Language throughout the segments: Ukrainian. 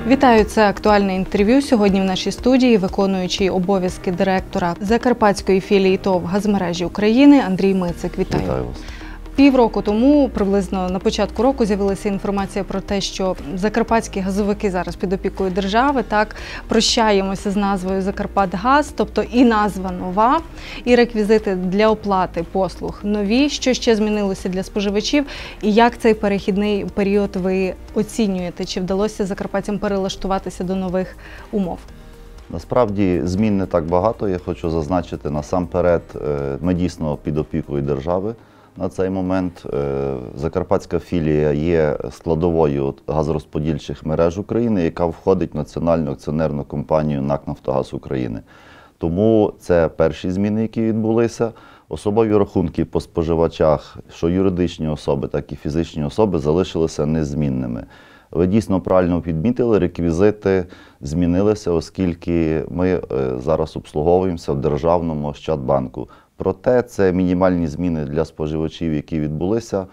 Вітаю, це актуальне інтерв'ю. Сьогодні в нашій студії виконуючий обов'язки директора Закарпатської філії ТОВ «Газмережі України» Андрій Мицик. Вітаю. Вітаю вас. Півроку тому, приблизно на початку року, з'явилася інформація про те, що закарпатські газовики зараз під опікою держави. Так, прощаємося з назвою «Закарпатгаз», тобто і назва нова, і реквізити для оплати послуг нові. Що ще змінилося для споживачів? І як цей перехідний період ви оцінюєте? Чи вдалося закарпатцям перелаштуватися до нових умов? Насправді змін не так багато. Я хочу зазначити, насамперед, ми дійсно під опікою держави. На цей момент Закарпатська філія є складовою газорозподільчих мереж України, яка входить в Національну акціонерну компанію НАК «Нафтогаз України». Тому це перші зміни, які відбулися. Особові рахунки по споживачах, що юридичні особи, так і фізичні особи, залишилися незмінними. Ви дійсно правильно підмітили, реквізити змінилися, оскільки ми зараз обслуговуємося в Державному Ощадбанку. Проте це мінімальні зміни для споживачів, які відбулися.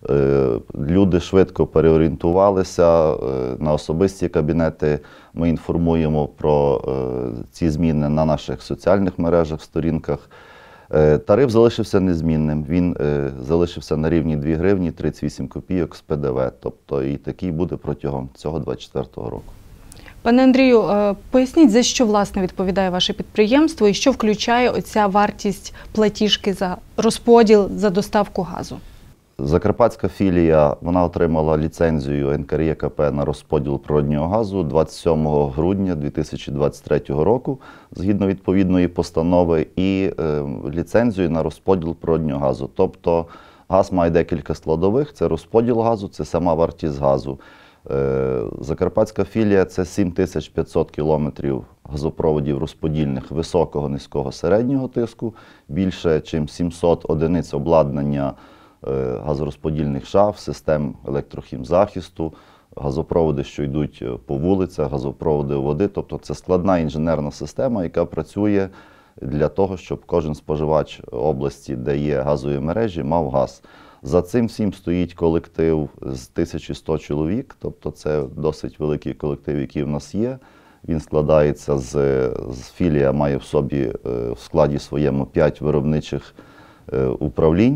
Люди швидко переорієнтувалися на особисті кабінети. Ми інформуємо про ці зміни на наших соціальних мережах, сторінках. Тариф залишився незмінним. Він залишився на рівні 2 гривні 38 копійок з ПДВ. Тобто і такий буде протягом цього 2024 року. Пане Андрію, поясніть, за що, власне, відповідає ваше підприємство і що включає оця вартість платіжки за розподіл, за доставку газу? Закарпатська філія, вона отримала ліцензію НКРЕКП на розподіл природнього газу 27 грудня 2023 року, згідно відповідної постанови, і ліцензію на розподіл природнього газу. Тобто газ має декілька складових, це розподіл газу, це сама вартість газу. Закарпатська філія – це 7500 кілометрів газопроводів розподільних високого, низького, середнього тиску, більше, ніж 700 одиниць обладнання газорозподільних шаф, систем електрохімзахисту, газопроводи, що йдуть по вулицях, газопроводи води. Тобто це складна інженерна система, яка працює для того, щоб кожен споживач області, де є газові мережі, мав газ. За цим всім стоїть колектив з 1100 чоловік, тобто це досить великий колектив, який в нас є. Він складається філія має в собі в складі своєму 5 виробничих управлінь.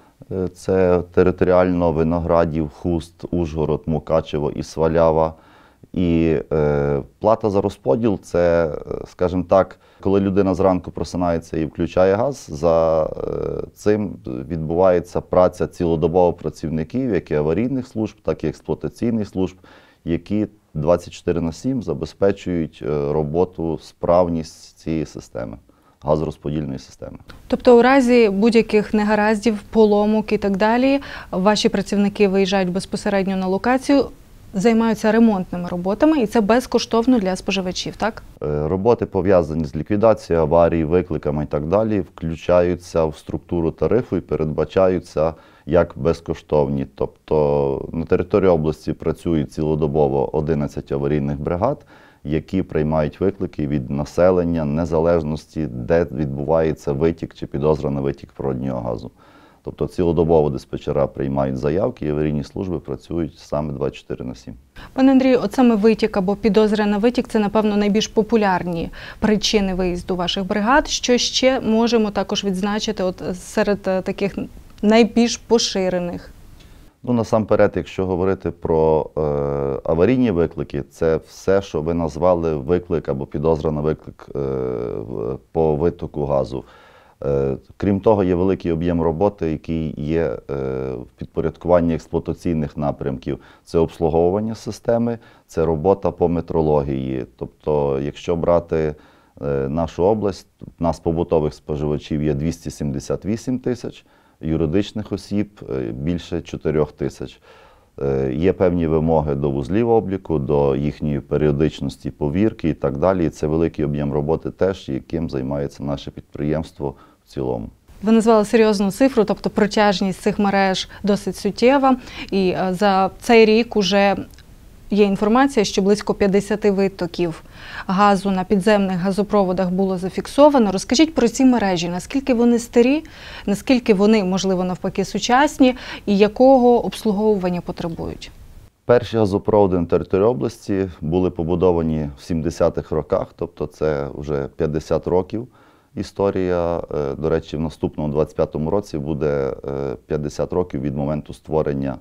Це територіально Виноградів, Хуст, Ужгород, Мукачево і Свалява. І плата за розподіл – це, скажімо так, коли людина зранку просинається і включає газ, за цим відбувається праця цілодобово працівників, як і аварійних служб, так і експлуатаційних служб, які 24/7 забезпечують роботу, справність цієї системи, газорозподільної системи. Тобто у разі будь-яких негараздів, поломок і так далі, ваші працівники виїжджають безпосередньо на локацію, займаються ремонтними роботами, і це безкоштовно для споживачів, так? Роботи, пов'язані з ліквідацією аварій, викликами і так далі, включаються в структуру тарифу і передбачаються як безкоштовні. Тобто на території області працюють цілодобово 11 аварійних бригад, які приймають виклики від населення, незалежності, де відбувається витік чи підозра на витік природнього газу. Тобто цілодобово диспетчера приймають заявки, і аварійні служби працюють саме 24/7. Пане Андрію, от саме витік або підозра на витік – це, напевно, найбільш популярні причини виїзду ваших бригад. Що ще можемо також відзначити серед таких найбільш поширених? Насамперед, якщо говорити про аварійні виклики, це все, що ви назвали виклик або підозра на виклик по витоку газу. Крім того, є великий об'єм роботи, який є в підпорядкуванні експлуатаційних напрямків. Це обслуговування системи, це робота по метрології. Тобто, якщо брати нашу область, у нас побутових споживачів є 278 тисяч, юридичних осіб більше 4 тисяч. Є певні вимоги до вузлів обліку, до їхньої періодичності повірки і так далі. І це великий об'єм роботи теж, яким займається наше підприємство в цілому. Ви назвали серйозну цифру, тобто протяжність цих мереж досить суттєва. І за цей рік уже є інформація, що близько 50 витоків газу на підземних газопроводах було зафіксовано. Розкажіть про ці мережі, наскільки вони старі, наскільки вони, можливо, навпаки, сучасні і якого обслуговування потребують? Перші газопроводи на території області були побудовані в 70-х роках, тобто це вже 50 років історія. До речі, в наступному 25-му році буде 50 років від моменту створення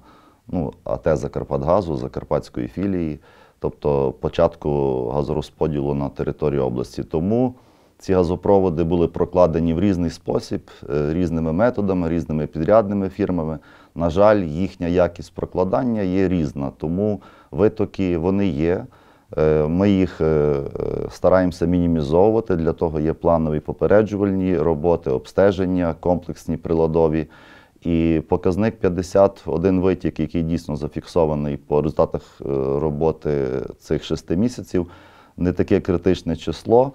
АТ «Закарпатгазу», Закарпатської філії, тобто початку газорозподілу на території області. Тому ці газопроводи були прокладені в різний спосіб, різними методами, різними підрядними фірмами. На жаль, їхня якість прокладання є різна, тому витоки вони є. Ми їх стараємося мінімізовувати, для того є планові попереджувальні роботи, обстеження, комплексні приладові. І показник 51 витік, який дійсно зафіксований по результатах роботи цих 6 місяців, не таке критичне число.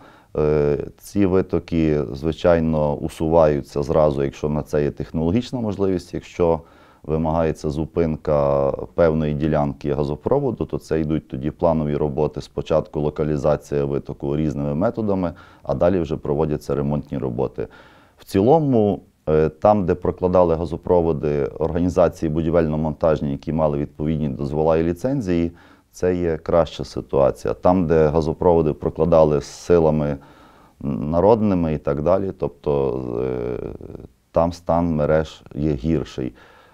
Ці витоки, звичайно, усуваються зразу, якщо на це є технологічна можливість. Якщо вимагається зупинка певної ділянки газопроводу, то це йдуть тоді планові роботи. Спочатку локалізація витоку різними методами, а далі вже проводяться ремонтні роботи. В цілому, там, де прокладали газопроводи організації будівельно-монтажні, які мали відповідні дозвола і ліцензії, це є краща ситуація. Там, де газопроводи прокладали з силами народними і так далі, тобто там стан мереж є гірший.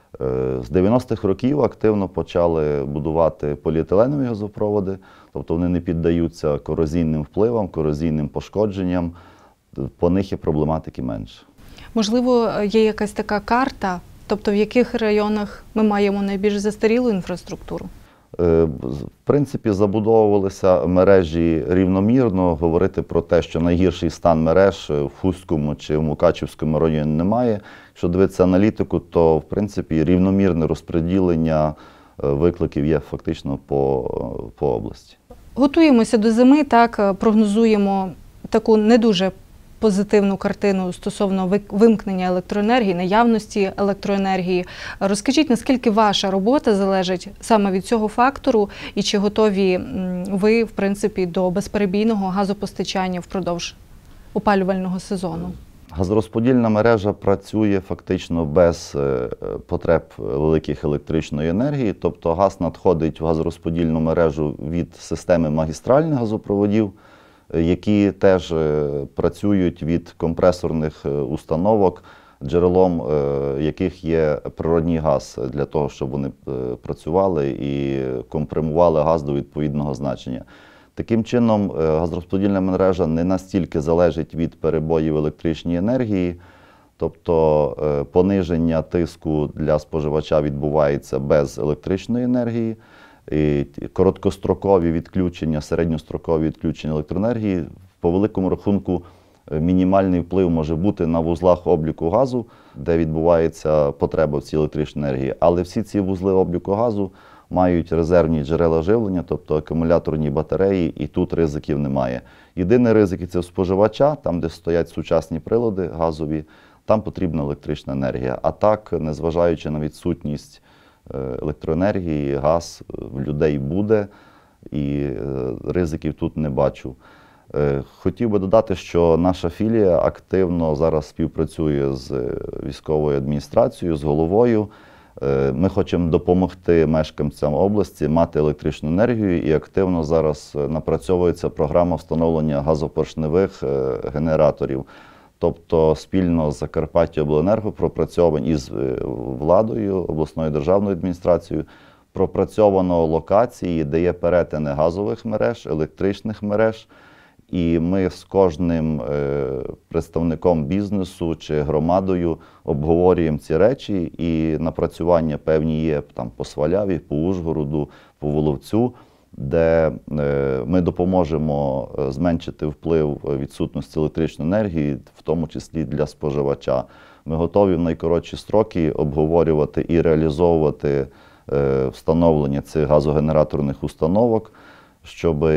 З 90-х років активно почали будувати поліетиленові газопроводи, тобто вони не піддаються корозійним впливам, корозійним пошкодженням, по них є проблематики менше. Можливо, є якась така карта, тобто в яких районах ми маємо найбільш застарілу інфраструктуру? В принципі, забудовувалися мережі рівномірно. Говорити про те, що найгірший стан мереж в Хустському чи в Мукачівському районі немає. Якщо дивитися аналітику, то, в принципі, рівномірне розподілення викликів є фактично по області. Готуємося до зими, так, прогнозуємо таку не дуже позитивну картину стосовно вимкнення електроенергії, наявності електроенергії. Розкажіть, наскільки ваша робота залежить саме від цього фактору і чи готові ви, в принципі, до безперебійного газопостачання впродовж опалювального сезону? Газорозподільна мережа працює фактично без потреб великих електричної енергії, тобто газ надходить в газорозподільну мережу від системи магістральних газопроводів, які теж працюють від компресорних установок, джерелом яких є природній газ, для того, щоб вони працювали і компримували газ до відповідного значення. Таким чином, газорозподільна мережа не настільки залежить від перебоїв електричної енергії, тобто пониження тиску для споживача відбувається без електричної енергії. І короткострокові відключення, середньострокові відключення електроенергії, по великому рахунку, мінімальний вплив може бути на вузлах обліку газу, де відбувається потреба в цій електричній енергії. Але всі ці вузли обліку газу мають резервні джерела живлення, тобто акумуляторні батареї, і тут ризиків немає. Єдиний ризик – це у споживача, там, де стоять сучасні прилади газові, там потрібна електрична енергія. А так, незважаючи на відсутність електроенергії, газ в людей буде, і ризиків тут не бачу. Хотів би додати, що наша філія активно зараз співпрацює з військовою адміністрацією, з головою. Ми хочемо допомогти мешканцям області мати електричну енергію, і активно зараз напрацьовується програма встановлення газопоршневих генераторів. Тобто спільно з Закарпаттяобленерго пропрацьовані із владою, обласною державною адміністрацією, пропрацьовано локації, де є перетини газових мереж, електричних мереж. І ми з кожним представником бізнесу чи громадою обговорюємо ці речі, і напрацювання певні є там по Сваляві, по Ужгороду, по Воловцю, де ми допоможемо зменшити вплив відсутності електричної енергії, в тому числі для споживача. Ми готові в найкоротші строки обговорювати і реалізовувати встановлення цих газогенераторних установок, щоб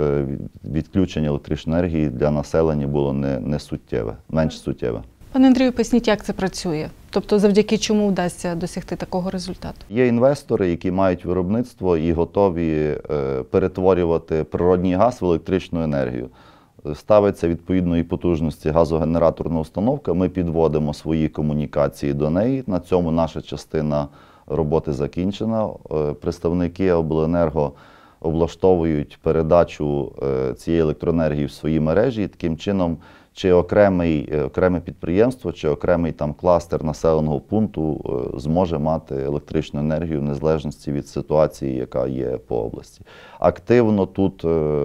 відключення електричної енергії для населення було не суттєве, менш суттєве. Пане Андрію, поясніть, як це працює? Тобто завдяки чому вдасться досягти такого результату? Є інвестори, які мають виробництво і готові перетворювати природній газ в електричну енергію. Ставиться відповідної потужності газогенераторна установка, ми підводимо свої комунікації до неї, на цьому наша частина роботи закінчено. Представники обленерго облаштовують передачу цієї електроенергії в свої мережі. І таким чином, чи окреме підприємство, чи окремий там кластер населеного пункту зможе мати електричну енергію в незалежності від ситуації, яка є по області. Активно тут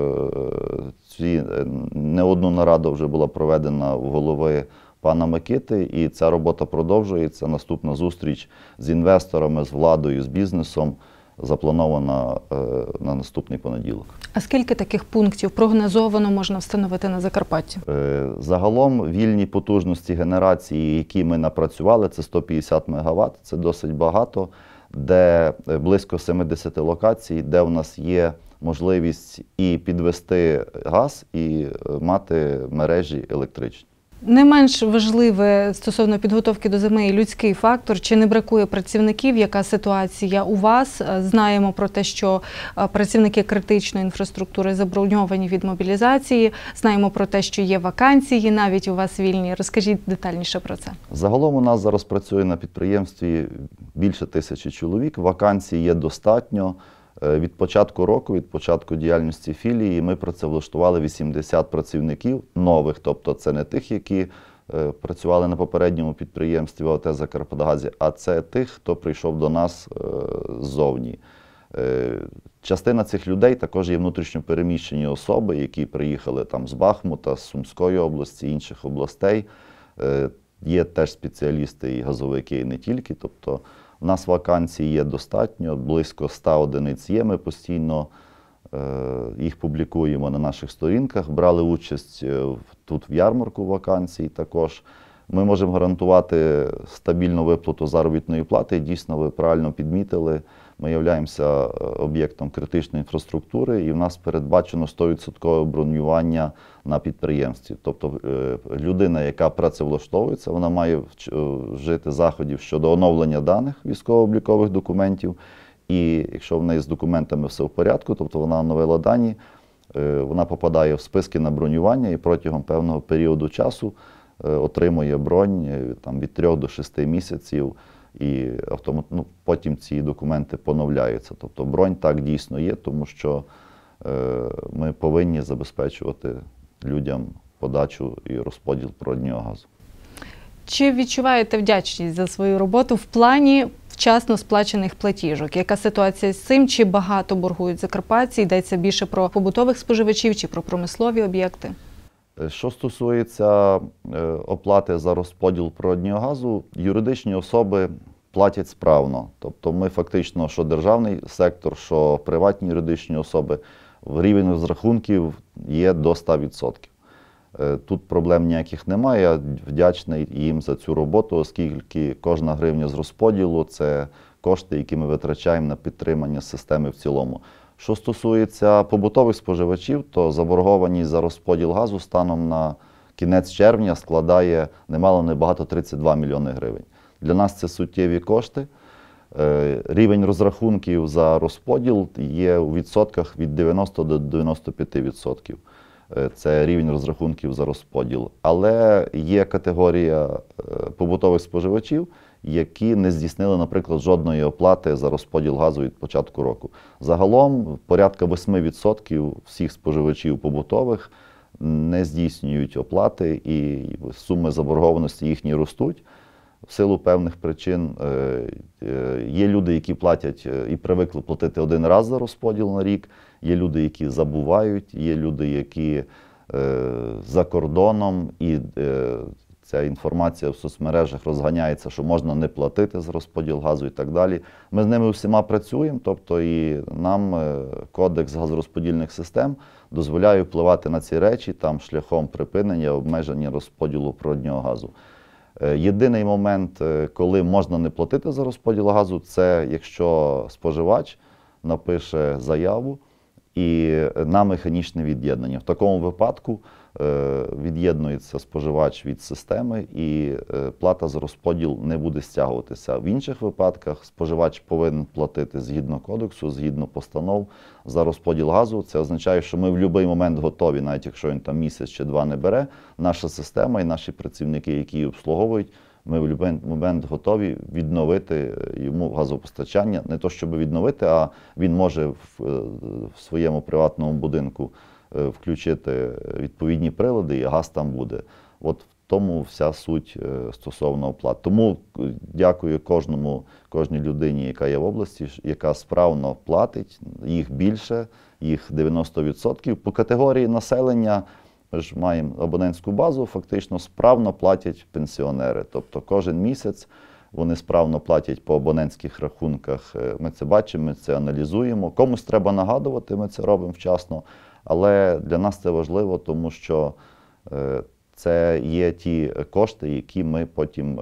не одну нараду вже була проведена в голови пана Микити, і ця робота продовжується. Наступна зустріч з інвесторами, з владою, з бізнесом запланована на наступний понеділок. А скільки таких пунктів прогнозовано можна встановити на Закарпатті? Загалом вільні потужності генерації, які ми напрацювали, це 150 МВт, це досить багато, де близько 70 локацій, де в нас є можливість і підвести газ, і мати мережі електричні. Не менш важливе стосовно підготовки до зими і людський фактор. Чи не бракує працівників? Яка ситуація у вас? Знаємо про те, що працівники критичної інфраструктури заброньовані від мобілізації. Знаємо про те, що є вакансії, навіть у вас вільні. Розкажіть детальніше про це. Загалом у нас зараз працює на підприємстві більше 1000 чоловік. Вакансій є достатньо. Від початку року, від початку діяльності філії, ми працевлаштували 80 працівників нових, тобто це не тих, які працювали на попередньому підприємстві АОТ «Закарпатгазі», а це тих, хто прийшов до нас ззовні. Частина цих людей також є внутрішньо переміщені особи, які приїхали там з Бахмута, з Сумської області, інших областей. Є теж спеціалісти і газовики, і не тільки, тобто у нас вакансій є достатньо, близько 100 одиниць є, ми постійно їх публікуємо на наших сторінках. Брали участь тут в ярмарку вакансій також. Ми можемо гарантувати стабільну виплату заробітної плати. Дійсно, ви правильно підмітили, ми являємося об'єктом критичної інфраструктури і в нас передбачено 100% бронювання на підприємстві. Тобто людина, яка працевлаштовується, вона має вжити заходів щодо оновлення даних військово-облікових документів. І якщо в неї з документами все в порядку, тобто вона оновила дані, вона попадає в списки на бронювання і протягом певного періоду часу отримує бронь там, від 3 до 6 місяців, і потім ці документи поновляються. Тобто бронь так дійсно є, тому що ми повинні забезпечувати людям подачу і розподіл природнього газу. Чи відчуваєте вдячність за свою роботу в плані вчасно сплачених платіжок? Яка ситуація з цим? Чи багато боргують закарпатці? Йдеться більше про побутових споживачів чи про промислові об'єкти? Що стосується оплати за розподіл природнього газу, юридичні особи платять справно. Тобто ми фактично, що державний сектор, що приватні юридичні особи, рівень розрахунків є до 100%. Тут проблем ніяких немає, я вдячний їм за цю роботу, оскільки кожна гривня з розподілу – це кошти, які ми витрачаємо на підтримання системи в цілому. Що стосується побутових споживачів, то заборгованість за розподіл газу станом на кінець червня складає немало-небагато 32 мільйони гривень. Для нас це суттєві кошти. Рівень розрахунків за розподіл є у відсотках від 90 до 95%. Це рівень розрахунків за розподіл. Але є категорія побутових споживачів, які не здійснили, наприклад, жодної оплати за розподіл газу від початку року. Загалом порядка 8% всіх споживачів побутових не здійснюють оплати, і суми заборгованості їхні ростуть. В силу певних причин є люди, які платять і привикли платити один раз за розподіл на рік, є люди, які забувають, є люди, які за кордоном, і ця інформація в соцмережах розганяється, що можна не платити за розподіл газу і так далі. Ми з ними всіма працюємо, тобто і нам Кодекс газорозподільних систем дозволяє впливати на ці речі там шляхом припинення, обмеження розподілу природнього газу. Єдиний момент, коли можна не платити за розподіл газу, це якщо споживач напише заяву і на механічне від'єднання. В такому випадку від'єднується споживач від системи і плата за розподіл не буде стягуватися. В інших випадках споживач повинен платити згідно кодексу, згідно постанов за розподіл газу. Це означає, що ми в будь-який момент готові, навіть якщо він там місяць чи два не бере, наша система і наші працівники, які її обслуговують, ми в будь-який момент готові відновити йому газопостачання. Не то, щоб відновити, а він може в своєму приватному будинку включити відповідні прилади, і газ там буде. От в тому вся суть стосовно оплат. Тому дякую кожній людині, яка є в області, яка справно платить, їх більше, їх 90%. По категорії населення ми ж маємо абонентську базу, фактично справно платять пенсіонери. Тобто кожен місяць вони справно платять по абонентських рахунках. Ми це бачимо, ми це аналізуємо. Комусь треба нагадувати, ми це робимо вчасно. Але для нас це важливо, тому що це є ті кошти, які ми потім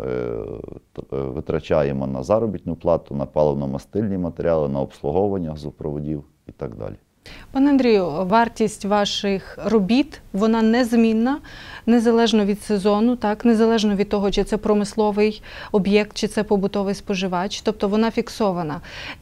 витрачаємо на заробітну плату, на паливно-мастильні матеріали, на обслуговування газопроводів і так далі. Пане Андрію, вартість ваших робіт, вона незмінна, незалежно від сезону, так, незалежно від того, чи це промисловий об'єкт, чи це побутовий споживач, тобто вона фіксована.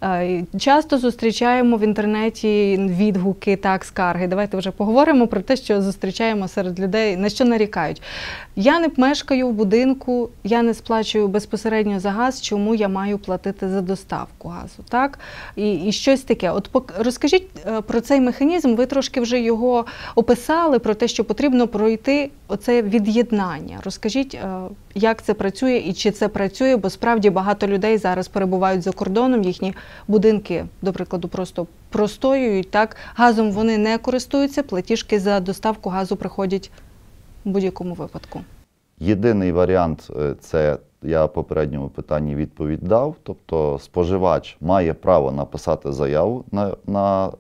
Часто зустрічаємо в інтернеті відгуки, так, скарги. Давайте вже поговоримо про те, що зустрічаємо серед людей, на що нарікають. Я не мешкаю в будинку, я не сплачую безпосередньо за газ, чому я маю платити за доставку газу, так? І щось таке. От розкажіть про цей механізм, ви трошки вже його описали, про те, що потрібно пройти оце від'єднання. Розкажіть, як це працює і чи це працює, бо справді багато людей зараз перебувають за кордоном, їхні будинки, до прикладу, просто простоюють, так? Газом вони не користуються, платіжки за доставку газу приходять в будь-якому випадку. Єдиний варіант – це я в попередньому питанні відповідь дав, тобто споживач має право написати заяву на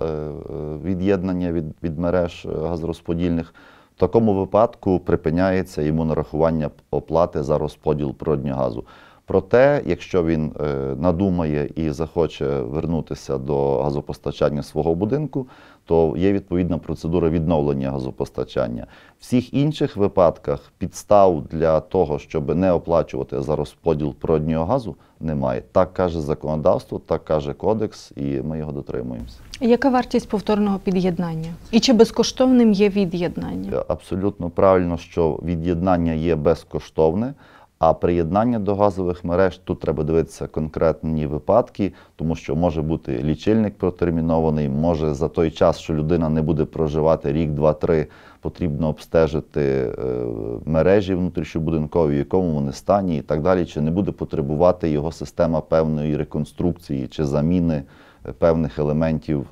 від'єднання від мереж газорозподільних. В такому випадку припиняється йому нарахування оплати за розподіл природнього газу. Проте, якщо він надумає і захоче вернутися до газопостачання свого будинку, то є відповідна процедура відновлення газопостачання. В всіх інших випадках підстав для того, щоб не оплачувати за розподіл природнього газу, немає. Так каже законодавство, так каже кодекс, і ми його дотримуємося. Яка вартість повторного під'єднання? І чи безкоштовним є від'єднання? Абсолютно правильно, що від'єднання є безкоштовне. А приєднання до газових мереж, тут треба дивитися конкретні випадки, тому що може бути лічильник протермінований, може за той час, що людина не буде проживати рік, два, три, потрібно обстежити мережі внутрішньобудинкові, в якому вони стані і так далі, чи не буде потребувати його система певної реконструкції чи заміни певних елементів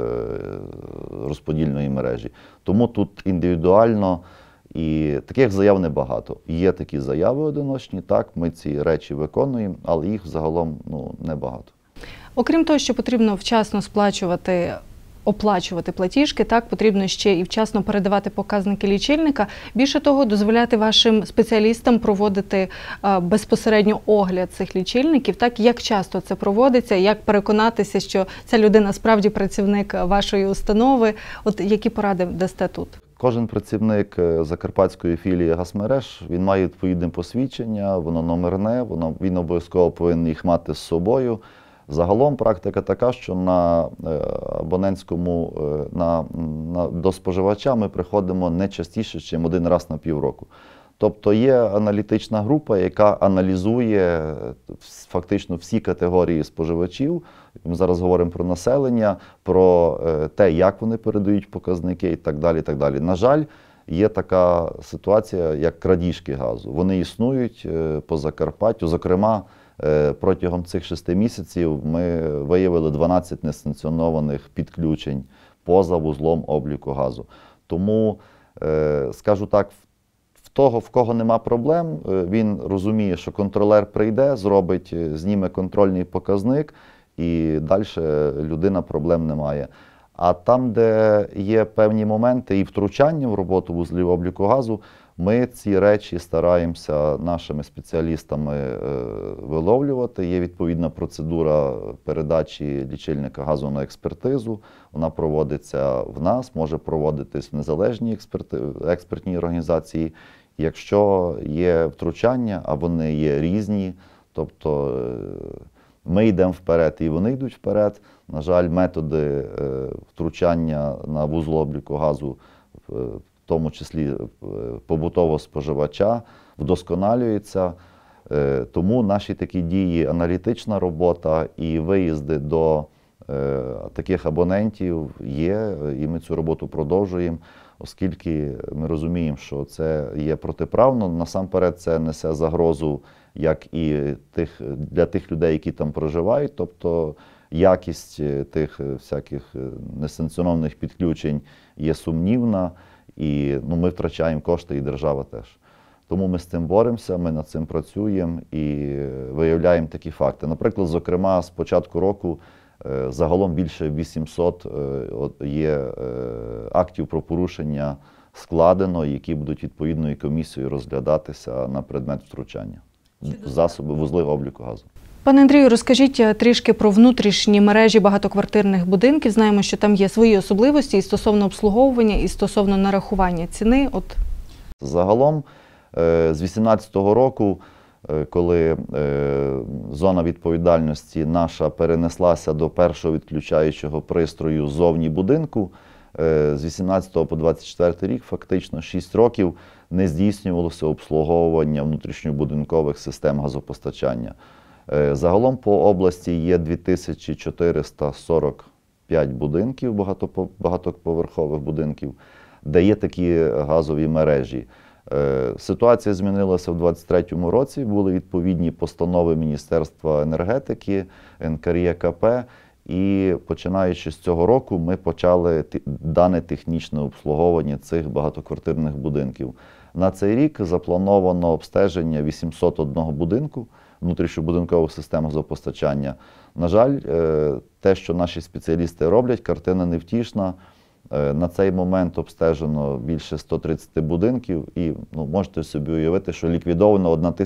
розподільної мережі. Тому тут індивідуально. І таких заяв небагато. Є такі заяви одиночні, так, ми ці речі виконуємо, але їх загалом небагато. Окрім того, що потрібно вчасно оплачувати платіжки, так, потрібно ще і вчасно передавати показники лічильника. Більше того, дозволяти вашим спеціалістам проводити безпосередньо огляд цих лічильників. Так, як часто це проводиться, як переконатися, що ця людина справді працівник вашої установи. От які поради дасте тут? Кожен працівник закарпатської філії газмереж, він має відповідне посвідчення, воно номерне, він обов'язково повинен їх мати з собою. Загалом практика така, що на абонентському, до споживача ми приходимо не частіше, ніж один раз на півроку. Тобто є аналітична група, яка аналізує фактично всі категорії споживачів. Ми зараз говоримо про населення, про те, як вони передають показники і так далі, і так далі. На жаль, є така ситуація, як крадіжки газу. Вони існують по Закарпаттю. Зокрема, протягом цих 6 місяців ми виявили 12 несанкціонованих підключень поза вузлом обліку газу. Тому, скажу так, в кого нема проблем, він розуміє, що контролер прийде, зніме контрольний показник, і далі людина проблем не має. А там, де є певні моменти і втручання в роботу вузлів обліку газу, ми ці речі стараємося нашими спеціалістами виловлювати. Є відповідна процедура передачі лічильника газу на експертизу. Вона проводиться в нас, може проводитись в незалежній експертній організації. Якщо є втручання, а вони є різні, тобто ми йдемо вперед і вони йдуть вперед. На жаль, методи втручання на вузол обліку газу, в тому числі побутового споживача, вдосконалюються. Тому наші такі дії, аналітична робота і виїзди до таких абонентів є, і ми цю роботу продовжуємо, оскільки ми розуміємо, що це є протиправно. Насамперед це несе загрозу як і для тих людей, які там проживають, тобто якість тих всяких несанкціонованих підключень є сумнівна, і ми втрачаємо кошти, і держава теж. Тому ми з цим боремося, ми над цим працюємо і виявляємо такі факти. Наприклад, зокрема, з початку року загалом більше 800 є актів про порушення складено, які будуть відповідною комісією розглядатися на предмет втручання в засоби, вузли обліку газу. Пане Андрію, розкажіть трішки про внутрішні мережі багатоквартирних будинків. Знаємо, що там є свої особливості і стосовно обслуговування, і стосовно нарахування ціни. Загалом, з 2018 року, коли зона відповідальності наша перенеслася до першого відключаючого пристрою ззовні будинку, з 2018 по 2024 рік, фактично 6 років, не здійснювалося обслуговування внутрішньобудинкових систем газопостачання. Загалом по області є 2445 будинків, багатоповерхових будинків, де є такі газові мережі. Ситуація змінилася в 2023 році, були відповідні постанови Міністерства енергетики, НКРЕКП, і починаючи з цього року ми почали дане технічне обслуговування цих багатоквартирних будинків. На цей рік заплановано обстеження 801 будинку внутрішньобудинкових систем газопостачання. На жаль, те, що наші спеціалісти роблять, картина невтішна. На цей момент обстежено більше 130 будинків і можете собі уявити, що ліквідовано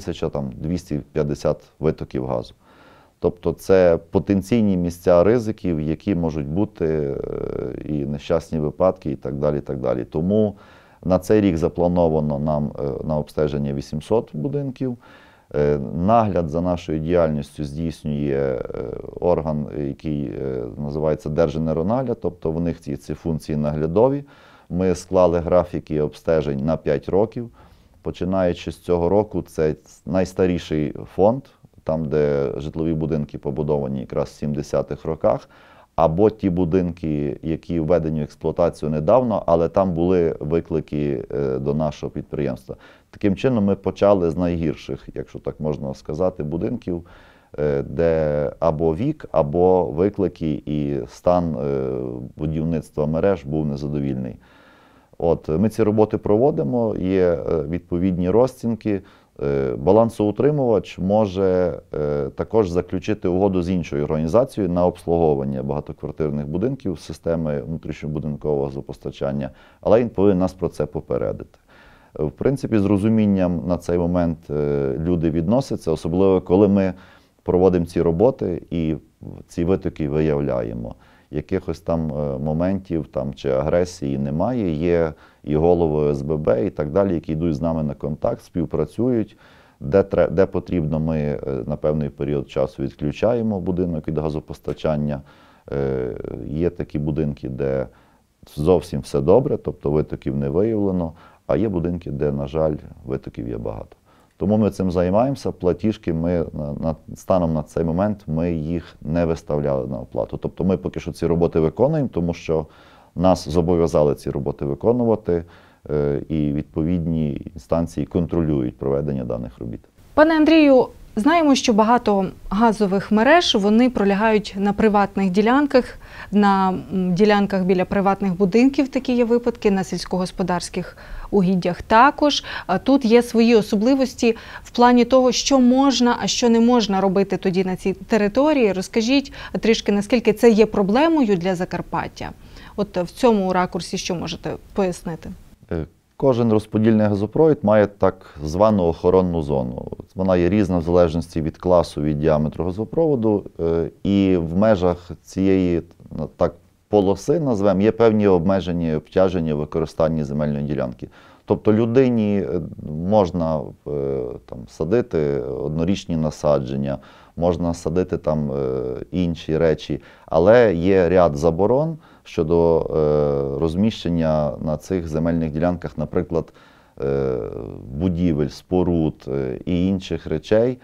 1250 витоків газу. Тобто це потенційні місця ризиків, які можуть бути і нещасні випадки і так далі, і так далі. Тому на цей рік заплановано нам на обстеження 800 будинків. Нагляд за нашою діяльністю здійснює орган, який називається Держенергонагляд, тобто в них ці функції наглядові. Ми склали графіки обстежень на 5 років. Починаючи з цього року, це найстаріший фонд, там, де житлові будинки побудовані якраз в 70-х роках, або ті будинки, які введені в експлуатацію недавно, але там були виклики до нашого підприємства. Таким чином ми почали з найгірших, якщо так можна сказати, будинків, де або вік, або виклики і стан будівництва мереж був незадовільний. Ми ці роботи проводимо, є відповідні розцінки. Балансоутримувач може також заключити угоду з іншою організацією на обслуговування багатоквартирних будинків системи внутрішньобудинкового газопостачання, але він повинен нас про це попередити. В принципі, з розумінням на цей момент люди відносяться, особливо коли ми проводимо ці роботи і ці витоки виявляємо. Якихось там моментів чи агресії немає, є і голови ОСББ і так далі, які йдуть з нами на контакт, співпрацюють. Де потрібно, ми на певний період часу відключаємо будинок від газопостачання. Є такі будинки, де зовсім все добре, тобто витоків не виявлено, а є будинки, де, на жаль, витоків є багато. Тому ми цим займаємося, платіжки станом на цей момент ми їх не виставляли на оплату. Тобто ми поки що ці роботи виконуємо, тому що нас зобов'язали ці роботи виконувати, і відповідні інстанції контролюють проведення даних робіт. Пане Андрію, знаємо, що багато газових мереж, вони пролягають на приватних ділянках, на ділянках біля приватних будинків, такі є випадки, на сільськогосподарських угіддях також. Тут є свої особливості в плані того, що можна, а що не можна робити тоді на цій території. Розкажіть трішки, наскільки це є проблемою для Закарпаття. В цьому ракурсі що можете пояснити? Кожен розподільний газопровід має так звану охоронну зону. Вона є різна в залежності від класу, від діаметру газопроводу. І в межах цієї полоси, назвемо, є певні обмежені обтяження в використанні земельної ділянки. Тобто людині можна садити однорічні насадження, можна садити інші речі, але є ряд заборон щодо розміщення на цих земельних ділянках, наприклад, будівель, споруд і інших речей.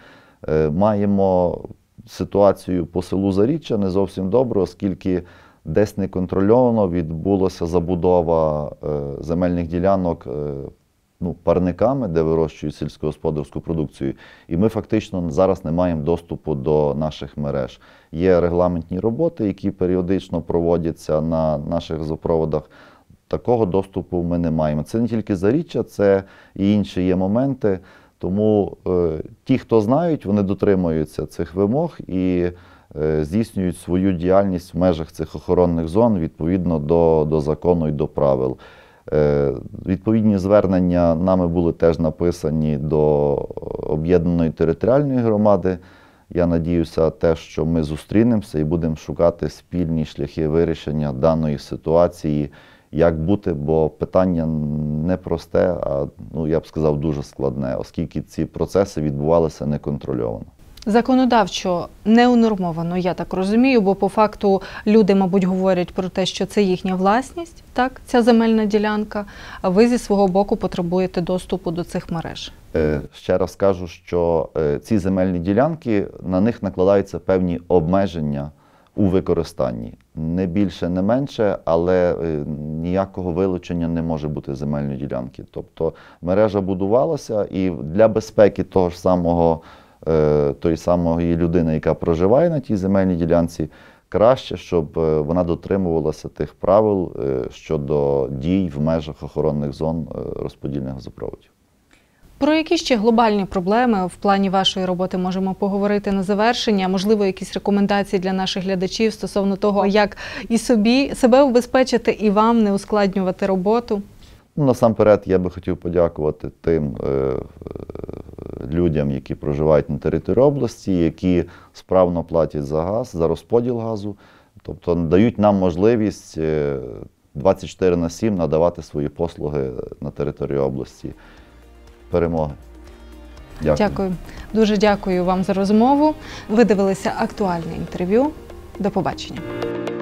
Маємо ситуацію по селу Заріччя не зовсім добру, оскільки десь неконтрольовано відбулася забудова земельних ділянок парниками, де вирощують сільськогосподарську продукцію. І ми фактично зараз не маємо доступу до наших мереж. Є регламентні роботи, які періодично проводяться на наших газопроводах. Такого доступу ми не маємо. Це не тільки Заріччя, це і інші є моменти. Тому ті, хто знають, вони дотримуються цих вимог і здійснюють свою діяльність в межах цих охоронних зон відповідно до закону і до правил. Відповідні звернення нами були теж написані до об'єднаної територіальної громади. Я надіюся те, що ми зустрінемося і будемо шукати спільні шляхи вирішення даної ситуації, як бути, бо питання не просте, а, я б сказав, дуже складне, оскільки ці процеси відбувалися неконтрольовано. Законодавчо не унормовано, я так розумію, бо по факту люди, мабуть, говорять про те, що це їхня власність, так, ця земельна ділянка, а ви зі свого боку потребуєте доступу до цих мереж. Ще раз кажу, що ці земельні ділянки, на них накладаються певні обмеження у використанні. Не більше, не менше, але ніякого вилучення не може бути земельної ділянки. Тобто мережа будувалася і для безпеки того ж самого тої самої людини, яка проживає на тій земельній ділянці, краще, щоб вона дотримувалася тих правил щодо дій в межах охоронних зон розподільних газопроводів. Про які ще глобальні проблеми в плані вашої роботи можемо поговорити на завершення? Можливо, якісь рекомендації для наших глядачів стосовно того, як і себе убезпечити, і вам не ускладнювати роботу? Насамперед, я би хотів подякувати тим людям, які проживають на території області, які справно платять за газ, за розподіл газу, тобто дають нам можливість 24/7 надавати свої послуги на території області. Перемоги. Дякую. Дякую. Дуже дякую вам за розмову. Ви дивилися актуальне інтерв'ю. До побачення.